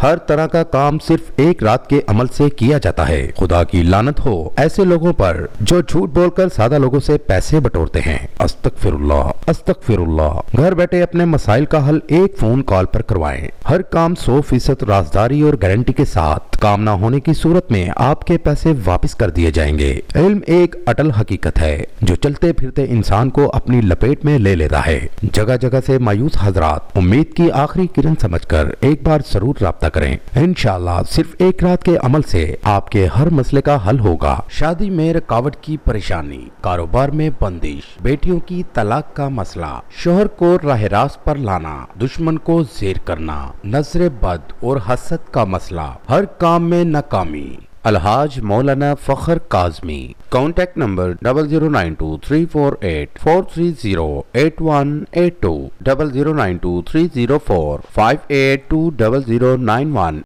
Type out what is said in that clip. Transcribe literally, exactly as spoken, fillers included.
ہر طرح کا کام صرف ایک رات کے عمل سے کیا جاتا ہے۔ خدا کی لعنت ہو ایسے لوگوں پر جو جھوٹ بول کر سادہ لوگوں سے پیسے بٹورتے ہیں۔ استغفر اللہ استغفر اللہ۔ گھر بیٹھے اپنے مسائل کا حل ایک فون کال پر کروائیں۔ ہر کام سو فیصد رازداری اور گارنٹی کے ساتھ، کام نہ ہونے کی صورت میں آپ کے پیسے واپس کر دیے جائیں گے۔ علم ایک اٹل حقیقت ہے جو چلتے پھرتے انسان کو اپنی لپیٹ میں لے لیتا ہے۔ جگہ جگہ سے مایوس حضرات امید کی آخری کرن سمجھ کر ایک بار ضرور رابطہ کریں۔ انشاءاللہ صرف ایک رات کے عمل سے آپ کے ہر مسئلے کا حل ہوگا۔ شادی میں رکاوٹ کی پریشانی، کاروبار میں بندش، بیٹیوں کی طلاق کا مسئلہ، شوہر کو راہ راست پر لانا، دشمن کو زیر کرنا، نظر بد اور حسد کا مسئلہ، ہر کام میں ناکامی۔ الحاج مولانا Fakhar Kazmi. Contact number double zero nine two three four eight four three zero eight one eight two, double zero nine two three zero four five eight two double zero nine one.